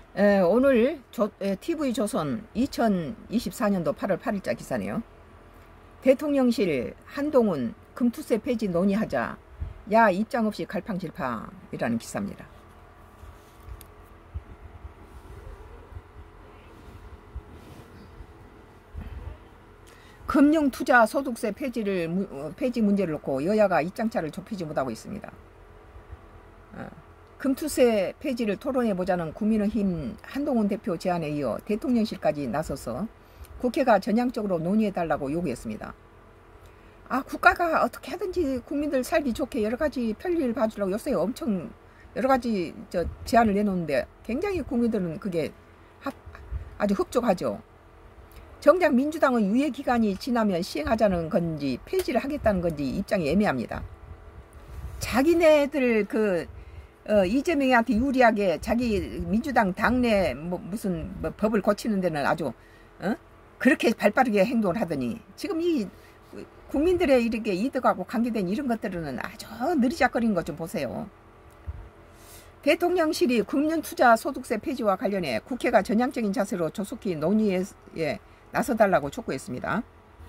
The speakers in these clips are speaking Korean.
오늘 TV조선 2024년도 8월 8일자 기사네요. 대통령실 한동훈 금투세 폐지 논의하자. 야 입장 없이 갈팡질팡이라는 기사입니다. 금융투자소득세 폐지 문제를 놓고 여야가 입장차를 좁히지 못하고 있습니다. 금투세 폐지를 토론해보자는 국민의힘 한동훈 대표 제안에 이어 대통령실까지 나서서 국회가 전향적으로 논의해달라고 요구했습니다. 국가가 어떻게 하든지 국민들 살기 좋게 여러가지 편리를 봐주려고 요새 엄청 여러가지 제안을 내놓는데 굉장히 국민들은 그게 아주 흡족하죠. 정작 민주당은 유예기간이 지나면 시행하자는 건지 폐지를 하겠다는 건지 입장이 애매합니다. 자기네들 이재명한테 유리하게 자기 민주당 당내 무슨 법을 고치는 데는 아주 그렇게 발빠르게 행동을 하더니 지금 이 국민들의 이렇게 이득하고 관계된 이런 것들은 아주 느리작거리는 것 좀 보세요. 대통령실이 금융투자소득세 폐지와 관련해 국회가 전향적인 자세로 조속히 논의에 나서달라고 촉구했습니다.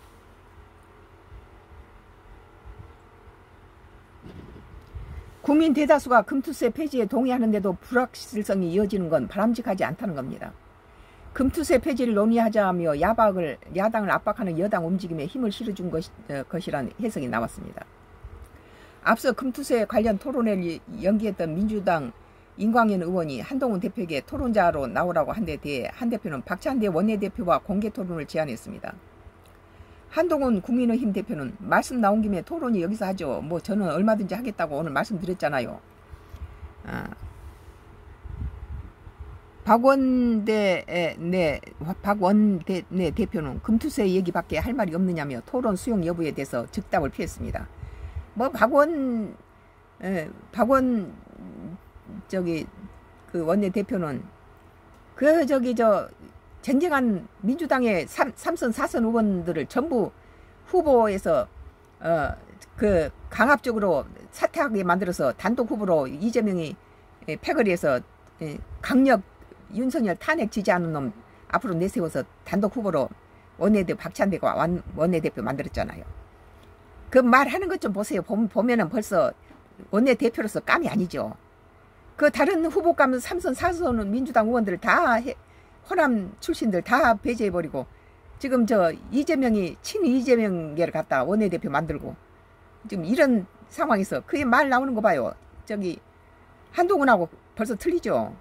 국민 대다수가 금투세 폐지에 동의하는데도 불확실성이 이어지는 건 바람직하지 않다는 겁니다. 금투세 폐지를 논의하자며 야당을 압박하는 여당 움직임에 힘을 실어준 것이란 해석이 나왔습니다. 앞서 금투세 관련 토론회를 연기했던 민주당 인광현 의원이 한동훈 대표에게 토론자로 나오라고 한 데 대해 한 대표는 박찬대 원내대표와 공개 토론을 제안했습니다. 한동훈 국민의힘 대표는 말씀 나온 김에 토론이 여기서 하죠. 저는 얼마든지 하겠다고 오늘 말씀드렸잖아요. 박원대 대표는 금투세 얘기밖에 할 말이 없느냐며 토론 수용 여부에 대해서 즉답을 피했습니다. 박원 원내 대표는 쟁쟁한 민주당의 3선 4선 의원들을 전부 후보에서 강압적으로 사퇴하게 만들어서 단독 후보로 이재명이 패거리에서 강력 윤석열 탄핵 지지하는 놈 앞으로 내세워서 단독 후보로 원내대표 박찬대가 원내대표 만들었잖아요. 그 말하는 것 좀 보세요. 보면은 벌써 원내대표로서 깜이 아니죠. 다른 후보감 3선 4선은 민주당 의원들 다 호남 출신들 다 배제해버리고 지금 이재명이 이재명계를 갖다 원내대표 만들고 지금 이런 상황에서 그게 말 나오는 거 봐요. 한동훈하고 벌써 틀리죠.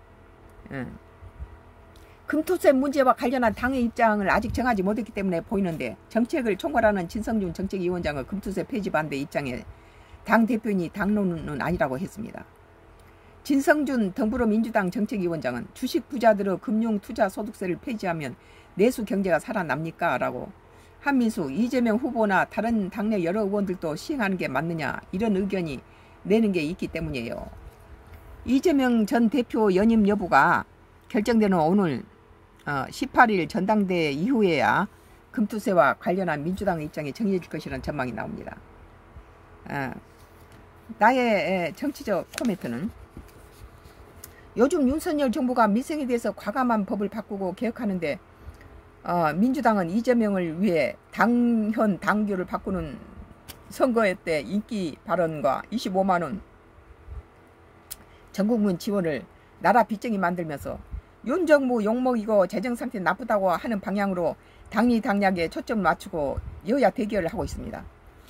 금투세 문제와 관련한 당의 입장을 아직 정하지 못했기 때문에 보이는데 정책을 총괄하는 진성준 정책위원장은 금투세 폐지 반대 입장에 당 대표인이 당론은 아니라고 했습니다. 진성준 더불어민주당 정책위원장은 주식 부자들의 금융투자소득세를 폐지하면 내수 경제가 살아납니까? 라고 한민수, 이재명 후보나 다른 당내 여러 의원들도 시행하는 게 맞느냐 이런 의견이 내는 게 있기 때문이에요. 이재명 전 대표 연임 여부가 결정되는 오늘 18일 전당대회 이후에야 금투세와 관련한 민주당의 입장이 정해질 것이라는 전망이 나옵니다. 나의 정치적 코멘트는 요즘 윤석열 정부가 민생에 대해서 과감한 법을 바꾸고 개혁하는데 민주당은 이재명을 위해 당현 당규를 바꾸는 선거회 때 인기 발언과 25만원 전국민 지원을 나라 빚쟁이 만들면서 윤 정부 욕먹이고 재정상태 나쁘다고 하는 방향으로 당리당략에 초점을 맞추고 여야 대결을 하고 있습니다.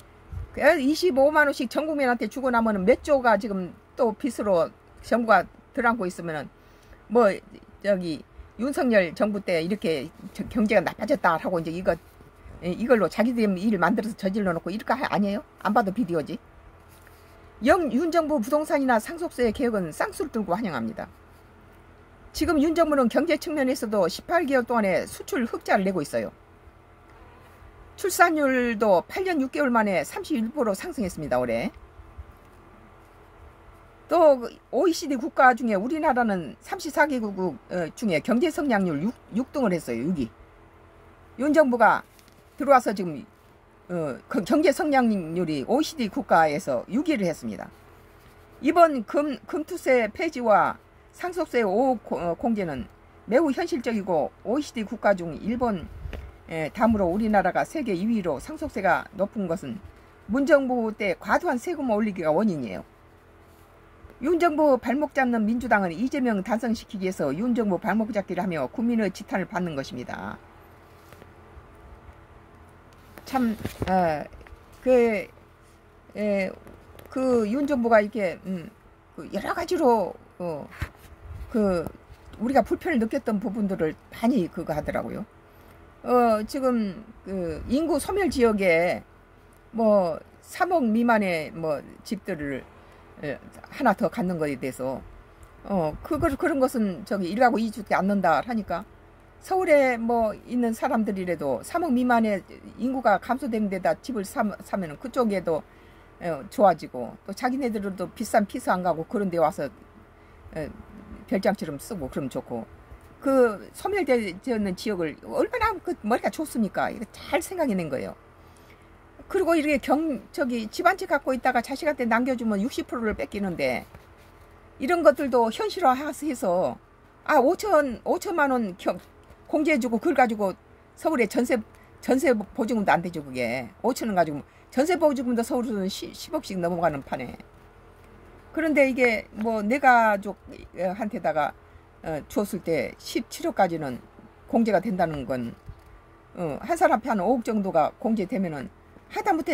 25만원씩 전국민한테 주고 나면 몇 조가 지금 또 빚으로 정부가 들안고 있으면은 윤석열 정부 때 이렇게 경제가 나빠졌다 하고 이제 이걸로 자기들 일 만들어서 저질러 놓고 이럴 거 아니에요? 안 봐도 비디오지. 윤 정부 부동산이나 상속세 개혁은 쌍수를 들고 환영합니다. 지금 윤 정부는 경제 측면에서도 18개월 동안에 수출 흑자를 내고 있어요. 출산율도 8년 6개월 만에 31% 상승했습니다. 올해. 또 OECD 국가 중에 우리나라는 34개국 중에 경제 성장률 6등을 했어요. 6위. 윤 정부가 들어와서 지금 경제 성장률이 OECD 국가에서 6위를 했습니다. 이번 금투세 폐지와 상속세 5억 공제는 매우 현실적이고 OECD 국가 중 일본 다음으로 우리나라가 세계 2위로 상속세가 높은 것은 문정부 때 과도한 세금을 올리기가 원인이에요. 윤정부 발목 잡는 민주당은 이재명 단성시키기 위해서 윤정부 발목 잡기를 하며 국민의 지탄을 받는 것입니다. 참 그 윤정부가 이렇게 여러 가지로 우리가 불편을 느꼈던 부분들을 많이 그거 하더라고요. 지금 인구 소멸 지역에 뭐 3억 미만의 뭐 집들을 하나 더 갖는 것에 대해서 그런 것은 저기 1가구 2주택 않는다 하니까 서울에 뭐 있는 사람들이라도 3억 미만의 인구가 감소된 데다 집을 사면은 그쪽에도 좋아지고 또 자기네들도 비싼 피서 안 가고 그런 데 와서 별장처럼 쓰고 그러면 좋고 그 소멸되는 지역을 얼마나 그 머리가 좋습니까? 이거 잘 생각해낸 거예요. 그리고 이렇게 집 한 채 갖고 있다가 자식한테 남겨주면 60%를 뺏기는데 이런 것들도 현실화해서 5천만 원 공제해주고 그걸 가지고 서울에 전세 보증금도 안 되죠. 그게 5천원 가지고 전세 보증금도 서울에서는 10억씩 넘어가는 판에. 그런데 이게 뭐 내 가족한테다가 줬을 때 17억까지는 공제가 된다는 건 한 사람한테 한 5억 정도가 공제되면은 하다못해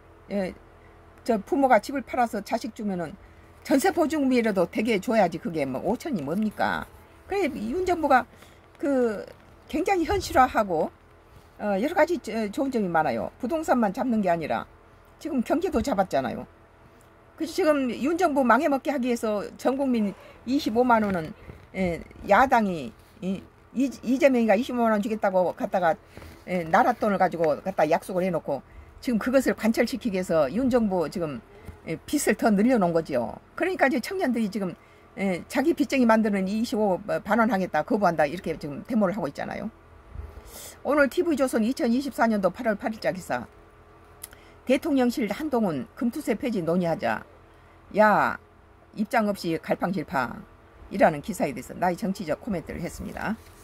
저 부모가 집을 팔아서 자식 주면은 전세 보증금이라도 되게 줘야지. 그게 뭐 5천이 뭡니까? 그래 윤정부가 굉장히 현실화하고 여러 가지 좋은 점이 많아요. 부동산만 잡는 게 아니라 지금 경제도 잡았잖아요. 그래서 지금 윤정부 망해먹게 하기 위해서 전국민 25만 원은 야당이 이재명이가 25만 원 주겠다고 갖다가 나라 돈을 가지고 갖다 약속을 해놓고 지금 그것을 관철시키기 위해서 윤정부 지금 빚을 더 늘려놓은 거죠. 그러니까 이제 청년들이 지금 자기 빚쟁이 만드는 25 반환하겠다 거부한다 이렇게 지금 데모를 하고 있잖아요. 오늘 TV조선 2024년도 8월 8일자 기사. 대통령실 한동훈 금투세 폐지 논의하자. 야 입장 없이 갈팡질팡 이라는 기사에 대해서 나의 정치적 코멘트를 했습니다.